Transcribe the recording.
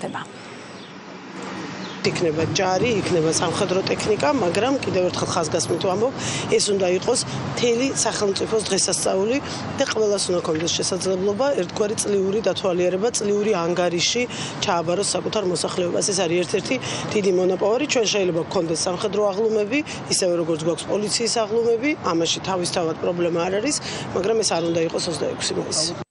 ხდება. იქნება ჯარი, იქნება სამხედრო ტექნიკა, მაგრამ კიდევ ერთხელ ხაზგასმით ვამბობ, ეს უნდა იყოს მთელი სახელმწიფოს დღესასწაული და ყველას უნდა ქონდეს შესაძლებლობა ერთგვარი წლიური დათვალიერება, წლიური ანგარიში ჩააბაროს საკუთარ მოსახლეობას. ეს არის ერთ-ერთი დიდი მონოპოვარი. ჩვენ შეიძლება გქონდეს სამხედრო აღლუმები, ისევე როგორც გვაქვს პოლიციის აღლუმები, ამაში თავისთავად პრობლემა არ არის, მაგრამ ეს არ უნდა იყოს 26 მაისი.